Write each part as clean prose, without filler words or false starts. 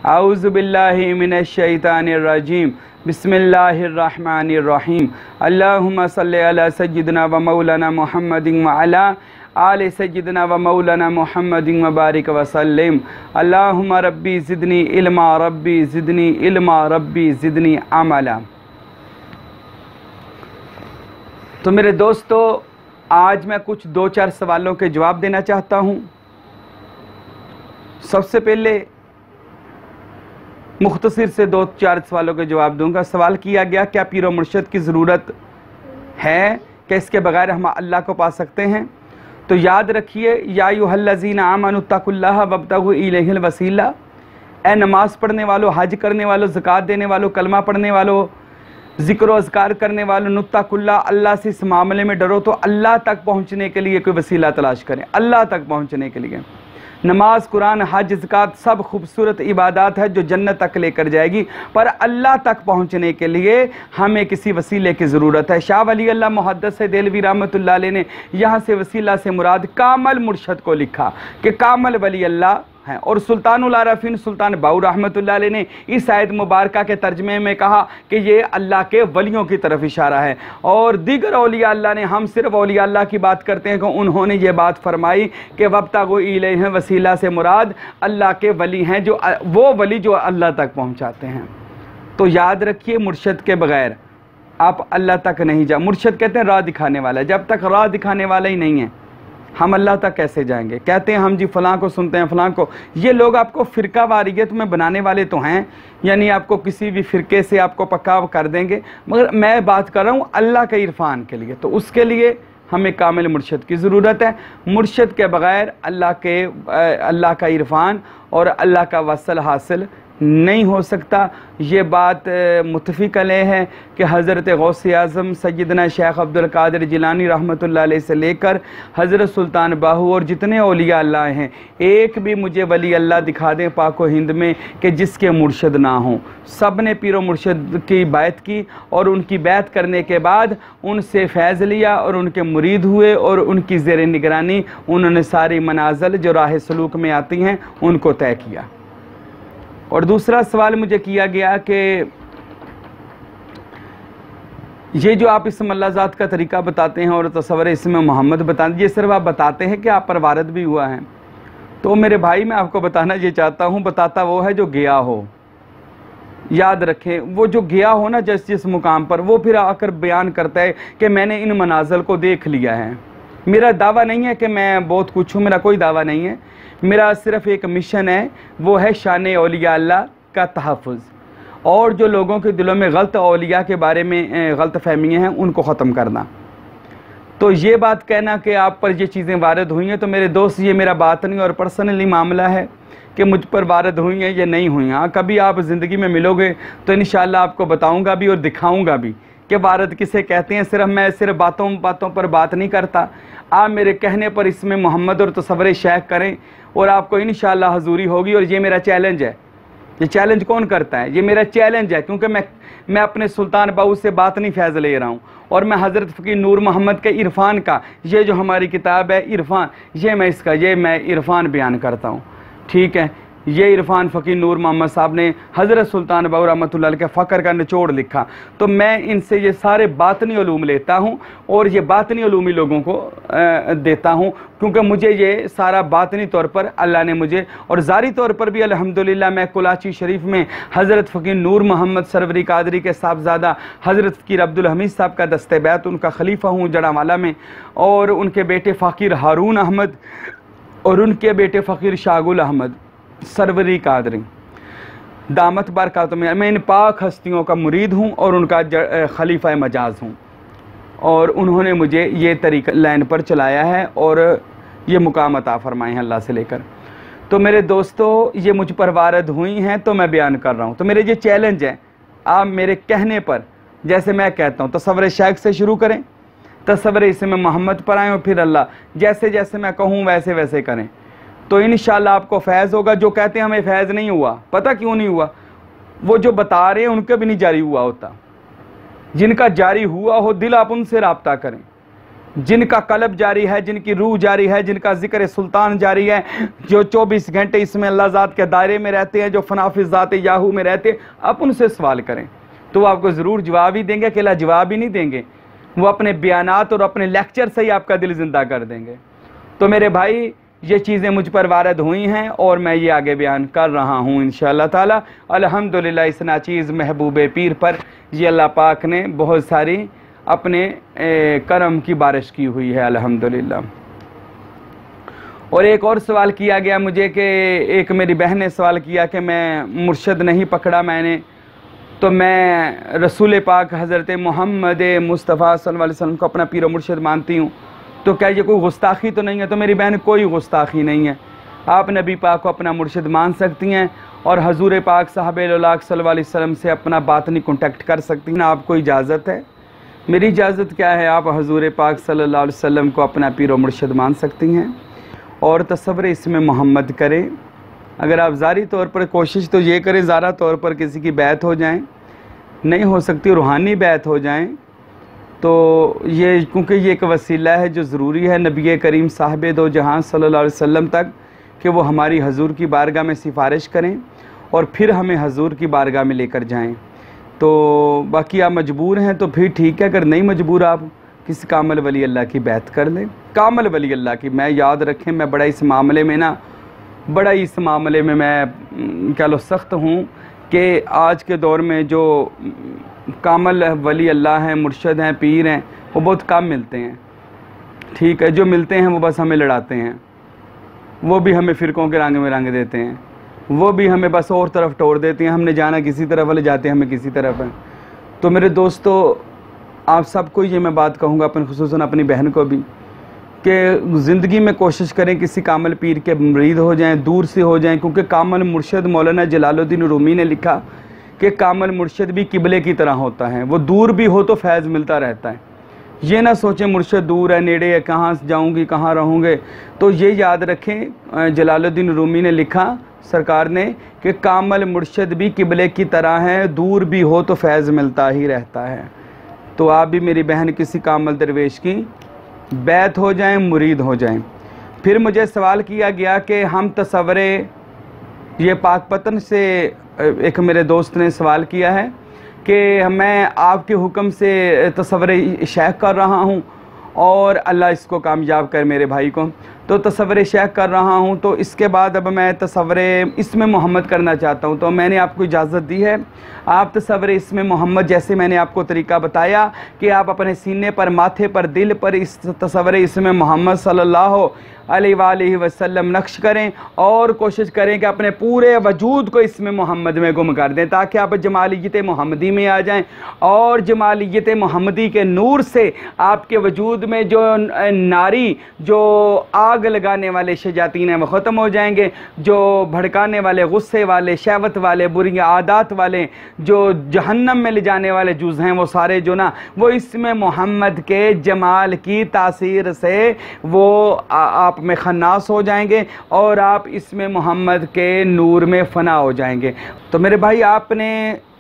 अऊज़ु बिल्लाहि मिनश शैतानिर रजीम। बिस्मिल्लाहिर्रहमानिर्रहीम। अल्लाहुम्मा सल्लि अला सय्यिदिना व मौलाना मुहम्मदिन व अला आले सय्यिदिना व मौलाना मुहम्मदिन व बारिक व सल्लिम। अल्लाहुम्मा रब्बी ज़िदनी इल्मा, रब्बी ज़िदनी इल्मा, रब्बी ज़िदनी अमला। तो मेरे दोस्तों, आज मैं कुछ 2-4 सवालों के जवाब देना चाहता हूँ। सबसे पहले मुख्तसर से 2-4 सवालों के जवाब दूंगा। सवाल किया गया, क्या पीर व मुर्शिद की ज़रूरत है, क्या इसके बगैर हम अल्लाह को पा सकते हैं? तो याद रखिए, या अय्युहल्लज़ीना आमनु तक़ुल्लाह वब्तगू इलैहिल वसीला। ए नमाज़ पढ़ने वालों, हज करने वालों, ज़कात देने वालों, कलमा पढ़ने वालों, ज़िक्र व अज़कार करने वालों, नुत्तक़ुल्लाह, अल्लाह से इस मामले में डरो तो अल्लाह तक पहुँचने के लिए कोई वसीला तलाश करें। अल्लाह तक पहुँचने के लिए नमाज, कुरान, हज, ज़कात सब खूबसूरत इबादत है जो जन्नत तक लेकर जाएगी, पर अल्लाह तक पहुँचने के लिए हमें किसी वसीले की ज़रूरत है। शाह वली अल्लाह मुहद्दिस देहलवी रहमतुल्लाह अलैह ने यहाँ से वसीला से मुराद कामल मुर्शद को लिखा कि कामल वली अल्लाह हैं। और सुल्तानुल आरफीन सुल्तान बाऊ रहमतुल्लाह अलैह ने इस आयत मुबारका के तर्जमे में कहा कि ये अल्लाह के वलियों की तरफ इशारा है। और दीगर औलिया अल्लाह ने, हम सिर्फ औलिया अल्लाह की बात करते हैं कि उन्होंने ये बात फरमाई कि वब्तगू इलैहि वसीला से मुराद अल्लाह के वली हैं, जो वो वली जो अल्लाह तक पहुँचाते हैं। तो याद रखिए, मुर्शद के बगैर आप अल्लाह तक नहीं जा। मुर्शद कहते हैं राह दिखाने वाला, जब तक राह दिखाने वाला ही नहीं है हम अल्लाह तक कैसे जाएंगे? कहते हैं हम जी फ़लाँ को सुनते हैं, फ़लाँ को। ये लोग आपको फ़िरका वारियत में बनाने वाले तो हैं, यानी आपको किसी भी फ़िरके से आपको पक्का कर देंगे, मगर मैं बात कर रहा हूँ अल्लाह के इरफान के लिए। तो उसके लिए हमें कामिल मुर्शद की ज़रूरत है। मुर्शद के बग़ैर अल्लाह का इरफान और अल्लाह का वसल हासिल नहीं हो सकता। ये बात मुत्तफ़िक़ अलैह है कि हज़रत गौसे आज़म सैयदना शेख अब्दुल कादिर जिलानी रहमतुल्लाह अलैह से लेकर हज़रत सुल्तान बाहू और जितने औलिया अल्लाह हैं, एक भी मुझे वली अल्लाह दिखा दें पाक व हिंद में कि जिसके मुर्शद ना हों। सब ने पीर व मुर्शद की बैत की और उनकी बैत करने के बाद उनसे फैज़ लिया और उनके मुरीद हुए और उनकी ज़ेर निगरानी उन्होंने सारी मनाज़िल जो राह सलूक में आती हैं उनको तय किया। और दूसरा सवाल मुझे किया गया कि ये जो आप इसम अल्लाह ज़ात का तरीक़ा बताते हैं और तसव्वुर इसम मोहम्मद बताते हैं, ये सिर्फ आप बताते हैं कि आप पर वारद भी हुआ है। तो मेरे भाई, मैं आपको बताना ये चाहता हूँ, बताता वो है जो गया हो। याद रखें, वो जो गया हो ना जिस मुकाम पर, वो फिर आकर बयान करता है कि मैंने इन मनाज़िल को देख लिया है। मेरा दावा नहीं है कि मैं बहुत कुछ हूँ, मेरा कोई दावा नहीं है। मेरा सिर्फ एक मिशन है, वो है शान औलिया अल्लाह का तहफ़्फ़ुज़ और जो लोगों के दिलों में गलत औलिया के बारे में गलत फहमियाँ हैं उनको ख़त्म करना। तो ये बात कहना कि आप पर ये चीज़ें वारद हुई हैं, तो मेरे दोस्त ये मेरा बात नहीं और पर्सनली मामला है कि मुझ पर वारद हुई हैं या नहीं हुई हैं। हाँ, कभी आप ज़िंदगी में मिलोगे तो इंशाअल्लाह आपको बताऊँगा भी और दिखाऊँगा भी कि वारद किसे कहते हैं। मैं सिर्फ बातों पर बात नहीं करता। आप मेरे कहने पर इसमें मोहम्मद और तसव्वुर शेख करें और आपको इंशाअल्लाह हजूरी होगी। और ये मेरा चैलेंज है। ये चैलेंज कौन करता है? ये मेरा चैलेंज है, क्योंकि मैं अपने सुल्तान बाहू से बात नहीं फैज़ ले रहा हूँ और मैं हज़रत फ़कीर नूर मोहम्मद के इरफ़ान का, ये जो हमारी किताब है इरफ़ान, ये मैं इरफ़ान बयान करता हूँ। ठीक है, ये इरफ़ान फ़कीर नूर मोहम्मद साहब ने हज़रत सुल्तान बाहू रहमतुल्लाह अलैह के फ़क्र का निचोड़ लिखा। तो मैं इनसे ये सारे बातनी उलूम लेता हूँ और ये बातनी उलूमी लोगों को देता हूँ, क्योंकि मुझे ये सारा बातनी तौर पर अल्लाह ने मुझे, और ज़ारी तौर पर भी अल्हम्दुलिल्लाह मैं कुलाची शरीफ में हज़रत फ़कीर नूर मोहम्मद सरवरी कादरी के साहबज़ादा हज़रत फ़कीर अब्दुल हमीद साहब का दस्ते बैत उनका खलीफा हूँ जड़ावाला में, और उनके बेटे फ़कीर हारून अहमद और उनके बेटे फ़कीर शागुल अहमद सरवरी कादरी दामत बरकातुहू में, मैं इन पाक हस्तियों का मुरीद हूँ और उनका खलीफा मजाज हूँ। और उन्होंने मुझे ये तरीक़ा लाइन पर चलाया है और ये मुकाम अता फरमाए हैं अल्लाह से लेकर। तो मेरे दोस्तों, ये मुझ पर वारद हुई हैं तो मैं बयान कर रहा हूँ। तो मेरे ये चैलेंज है, आप मेरे कहने पर, जैसे मैं कहता हूँ तसव्वुर शेख से शुरू करें, तसव्वुर इसम मोहम्मद पर आएँ और फिर अल्लाह, जैसे जैसे मैं कहूँ वैसे वैसे करें, तो इंशाअल्लाह आपको फैज़ होगा। जो कहते हैं हमें फैज़ नहीं हुआ, पता क्यों नहीं हुआ? वो जो बता रहे हैं उनका भी नहीं जारी हुआ होता। जिनका जारी हुआ हो दिल, आप उनसे राब्ता करें। جن کا قلب جاری ہے، جن کی روح جاری ہے، جن کا ذکر سلطان جاری ہے، جو 24 گھنٹے اس میں اللہ ذات کے دائرے میں رہتے ہیں، جو فنا فی ذات یاہو میں رہتے ہیں، آپ ان سے سوال کریں تو وہ آپ کو ضرور جواب ہی دیں گے، اکیلا جواب ہی نہیں دیں گے، وہ اپنے بیانات اور اپنے لیکچر سے ہی آپ کا دل زندہ کر دیں گے۔ تو میرے بھائی یہ چیزیں مجھ پر وارد ہوئی ہیں اور میں یہ آگے بیان کر رہا ہوں انشاءاللہ تعالی۔ الحمدللہ اس ناچیز محبوب پیر پر یہ اللہ پاک نے بہت ساری اپنے کرم کی بارش کی ہوئی ہے الحمدللہ۔ اور ایک اور سوال کیا گیا مجھے کہ ایک میری بہن نے سوال کیا کہ میں مرشد نہیں پکڑا میں نے، تو میں رسول پاک حضرت محمد مصطفیٰ صلی اللہ علیہ وسلم کو اپنا پیر و مرشد مانتی ہوں، تو کیا یہ کوئی گستاخی تو نہیں ہے؟ تو میری بہن کوئی گستاخی نہیں ہے، آپ نبی پاک کو اپنا مرشد مان سکتی ہیں اور حضور پاک صاحب الاولیاء صلی اللہ علیہ وسلم سے اپنا باطنی کنٹیکٹ کر سکتی ہیں، آپ کو اجازت ہے۔ میری اجازت کیا ہے، آپ حضور پاک صلی اللہ علیہ وسلم کو اپنا پیر و مرشد مان سکتی ہیں اور تصور اسم محمد کریں۔ اگر آپ ظاہری طور پر کوشش تو یہ کریں ظاہرہ طور پر کسی کی بیعت ہو جائیں، نہیں ہو سکتی روحانی بیعت ہو جائیں، تو یہ کیونکہ یہ ایک وسیلہ ہے جو ضروری ہے نبی کریم صاحب دو جہاں صلی اللہ علیہ وسلم تک کہ وہ ہماری حضور کی بارگاہ میں سفارش کریں اور پھر ہمیں حضور کی بارگاہ میں لے کر جائیں۔ تو باقی آپ مجبور ہیں تو پھر ٹھیک ہے، اگر نہیں مجبور آپ کسی کامل ولی اللہ کی بیعت کر لیں، کامل ولی اللہ کی۔ میں یاد رکھیں میں بڑا اس معاملے میں کہہ لو سخت ہوں کہ آج کے دور میں جو کامل ولی اللہ ہیں، مرشد ہیں، پیر ہیں، وہ بہت کم ملتے ہیں، ٹھیک ہے، جو ملتے ہیں وہ بس ہمیں لڑاتے ہیں، وہ بھی ہمیں فرقوں کے رنگ میں رنگ دیتے ہیں، وہ بھی ہمیں بس اور طرف ٹور دیتے ہیں، ہم نے جانا کسی طرف والے جاتے ہیں ہمیں کسی طرف ہیں۔ تو میرے دوستو آپ سب کو یہ میں بات کہوں گا، خصوصاً اپنی بہن کو بھی، کہ زندگی میں کوشش کریں کسی کامل پیر کے مرید ہو جائیں، دور سے ہو جائیں، کیونکہ کامل مرشد مولانا جلال الدین رومی نے لکھا کہ کامل مرشد بھی قبلے کی طرح ہوتا ہے، وہ دور بھی ہو تو فیض ملتا رہتا ہے۔ یہ نہ سوچیں مرشد دور ہے، نیڑے ہے، کہاں جاؤں گی، کہاں رہوں گے، تو یہ یاد رکھیں جلال الدین رومی نے لکھا سرکار نے کہ کامل مرشد بھی قبلے کی طرح ہے، دور بھی ہو تو فیض ملتا ہی رہتا ہے۔ تو آپ بھی میری بہن کسی کامل درویش کی بیعت ہو جائیں، مرید ہو جائیں۔ پھر مجھے سوال کیا گیا کہ ہم تصور، یہ پاک پتن سے ایک میرے دوست نے سوال کیا ہے کہ میں آپ کے حکم سے تصور شیخ کر رہا ہوں اور اللہ اس کو کامیاب کر میرے بھائی کو، تو تصور شیخ کر رہا ہوں، تو اس کے بعد اب میں تصور اسم محمد کرنا چاہتا ہوں، تو میں نے آپ کو اجازت دی ہے، آپ تصور اسم محمد جیسے میں نے آپ کو طریقہ بتایا کہ آپ اپنے سینے پر، ماتھے پر، دل پر اس تصور اسم محمد صلی اللہ علیہ وآلہ وسلم نقش کریں اور کوشش کریں کہ اپنے پورے وجود کو اسم محمد میں گم کر دیں تاکہ آپ جمالیت محمدی میں آ جائیں اور جمالیت محمدی کے نور سے آپ کے وجود میں جو ناری، جو آگ لگانے والے شیاطین ہیں وہ ختم ہو جائیں گے، جو بھڑکانے والے، غصے والے، شہوت والے، بری عادات والے، جو جہنم میں لے جانے والے جز ہیں، وہ سارے جو نا وہ اسم محمد کے جمال کی تاثیر سے وہ آپ میں خناس ہو جائیں گے اور آپ اسم محمد کے نور میں فنا ہو جائیں گے۔ تو میرے بھائی آپ نے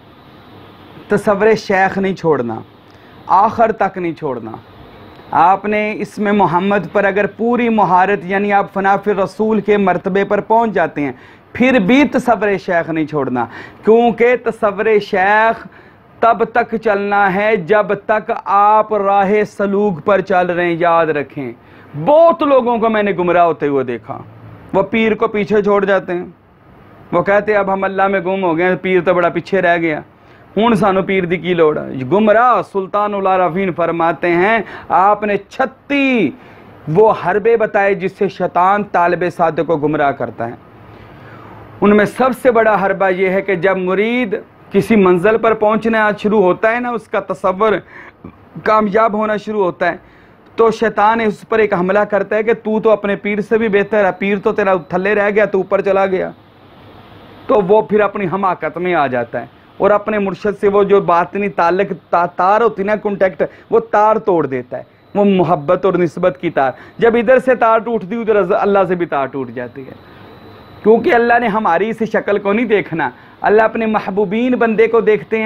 تصور شیخ نہیں چھوڑنا، آخر تک نہیں چھوڑنا۔ آپ نے اسم محمد پر اگر پوری مہارت، یعنی آپ فنا فی الرسول کے مرتبے پر پہنچ جاتے ہیں، پھر بھی تصور شیخ نہیں چھوڑنا، کیونکہ تصور شیخ تب تک چلنا ہے جب تک آپ راہ سلوک پر چل رہے ہیں۔ یاد رکھیں بہت لوگوں کو میں نے گمراہ ہوتے ہوئے دیکھا، وہ پیر کو پیچھے چھوڑ جاتے ہیں، وہ کہتے ہیں اب ہم اللہ میں گم ہو گئے، پیر تو بڑا پیچھے رہ گیا، ہون سانو پیر دی کی لوڑ ہے۔ گمراہ سلطان العارفین فرماتے ہیں آپ نے 36 وہ حربے بتائے جس سے شیطان طالب صادق کو گمراہ کرتا ہے۔ ان میں سب سے بڑا حربہ یہ ہے کہ جب مرید کسی منزل پر پہنچنا شروع ہوتا ہے نا، اس کا تصور کامیاب ہونا شروع ہوتا ہے، تو شیطان اس پر ایک حملہ کرتا ہے کہ تو اپنے پیر سے بھی بہتر ہے، پیر تو تیرا تھلے رہ گیا، تو اوپر چلا گیا، تو وہ پھر اپنی حماقت میں آ جاتا ہے اور اپنے مرشد سے وہ جو باطنی تعلق تار ہوتی نا، کنٹیکٹ، وہ تار توڑ دیتا ہے، وہ محبت اور نسبت کی تار۔ جب ادھر سے تار ٹوٹتی ادھر اللہ سے بھی تار ٹوٹ جاتی ہے، کیونکہ اللہ نے ہماری اس شکل کو نہیں دیکھنا، اللہ اپنے محبوبین بندے کو دیکھتے ہیں۔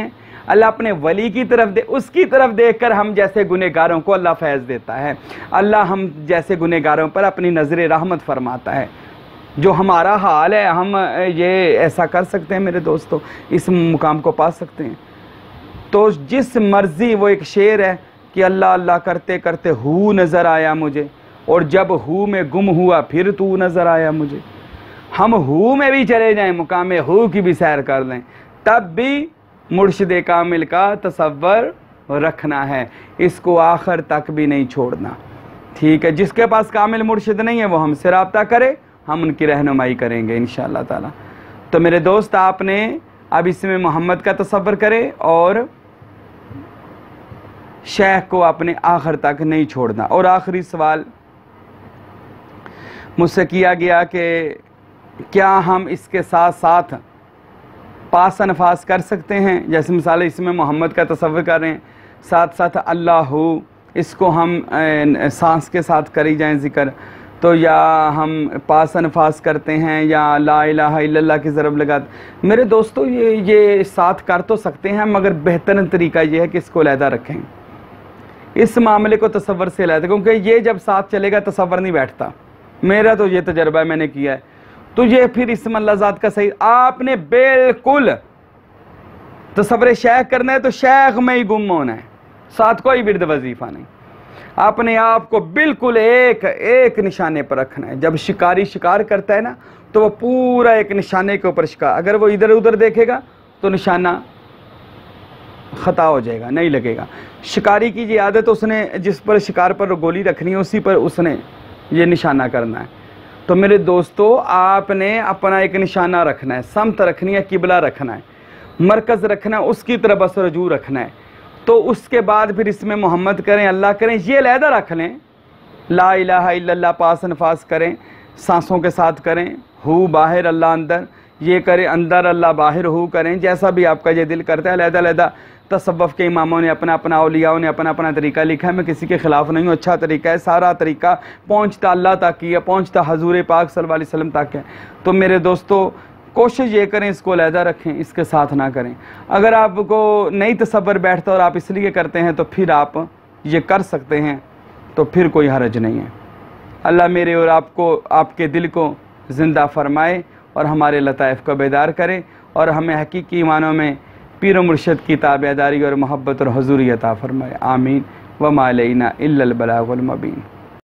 اللہ اپنے ولی کی طرف اس کی طرف دیکھ کر ہم جیسے گنہگاروں کو اللہ فیض دیتا ہے، اللہ ہم جیسے گنہگاروں پر اپنی نظر رحمت فرماتا ہے۔ جو ہمارا حال ہے ہم یہ ایسا کر سکتے ہیں میرے دوستو، اس مقام کو پا سکتے ہیں۔ تو جس مرضی، وہ ایک شعر ہے کہ اللہ اللہ کرتے کرتے ہو نظر آیا مجھے، اور جب ہو میں گم ہوا پھر تو نظر آیا مجھے۔ ہم ہو میں بھی چلے جائیں، مقام ہو کی بھی سیر کر لیں، تب بھی مرشد کامل کا تصور رکھنا ہے، اس کو آخر تک بھی نہیں چھوڑنا، ٹھیک ہے۔ جس کے پاس کامل مرشد نہیں ہے وہ ہم سے رابطہ کرے، ہم ان کی رہنمائی کریں گے انشاءاللہ تعالی۔ تو میرے دوست، آپ نے اب اس میں محمد کا تصور کریں اور شیخ کو اپنے آخر تک نہیں چھوڑنا۔ اور آخری سوال مجھ سے کیا گیا کہ کیا ہم اس کے ساتھ ساتھ پاس انفاس کر سکتے ہیں؟ جیسے مثال اس میں محمد کا تصور کر رہے ہیں، ساتھ ساتھ اللہ ہو، اس کو ہم سانس کے ساتھ کری جائیں ذکر، تو یا ہم پاس انفاس کرتے ہیں یا لا الہ الا اللہ کی ضرب لگاتے۔ میرے دوستو یہ ساتھ کر تو سکتے ہیں، مگر بہترین طریقہ یہ ہے کہ اس کو علیحدہ رکھیں، اس معاملے کو تصور سے علیحدہ، کیونکہ یہ جب ساتھ چلے گا تصور نہیں بیٹھتا، میرا تو یہ تجربہ ہے، میں نے کیا ہے۔ تو یہ پھر اسم اللہ ذات کا صحیح، آپ نے بالکل تصور شیخ کرنا ہے تو شیخ میں ہی گم ہونا ہے، ساتھ کوئی ورد وظیفہ نہیں، اپنے آپ کو بالکل ایک نشانے پر رکھنا ہے۔ جب شکاری شکار کرتا ہے نا تو وہ پورا ایک نشانے کے اوپر شکار، اگر وہ ادھر ادھر دیکھے گا تو نشانہ خطا ہو جائے گا، نہیں لگے گا۔ شکاری کی یہ عادت، اس نے جس پر شکار پر گولی رکھنی ہے اسی پر اس نے یہ نشانہ کرنا ہے۔ تو میرے دوستو، آپ نے اپنا ایک نشانہ رکھنا ہے، سمت رکھنی ہے، قبلہ رکھنا ہے، مرکز رکھنا ہے، اس کی طرف بس رجوع رکھنا ہے۔ تو اس کے بعد پھر اس میں محمد کریں، اللہ کریں، یہ علیحدہ رکھ لیں، لا الہ الا اللہ پاس انفاس کریں، سانسوں کے ساتھ کریں، ہو باہر اللہ اندر، یہ کریں، اندر اللہ باہر ہو کریں، جیسا بھی آپ کا یہ دل کرتا ہے۔ علیحدہ علیحدہ تصوف کے اماموں نے اپنا اپنا، اولیاءوں نے اپنا اپنا طریقہ لکھا ہے، میں کسی کے خلاف نہیں ہوں، اچھا طریقہ ہے، سارا طریقہ پہنچتا اللہ تک ہی ہے، پہنچتا حضور پاک صلی اللہ علیہ وسلم تک ہے۔ تو میرے دوستو، کوشش یہ کریں اس کو علیحدہ رکھیں، اس کے ساتھ نہ کریں۔ اگر آپ کو نہیں تصور بیٹھتا اور آپ اس لیے کرتے ہیں تو پھر آپ یہ کر سکتے ہیں، تو پھر کوئی حرج نہیں ہے۔ اللہ میرے اور آپ کو، آپ کے دل کو زندہ فرمائے اور ہمارے لطائف کو بیدار کرے، اور ہمیں حقیقی معنوں میں پیر و مرشد کی تابعداری اور محبت اور حضوری عطا فرمائے، آمین۔ وما علینا الا البلاغ المبین۔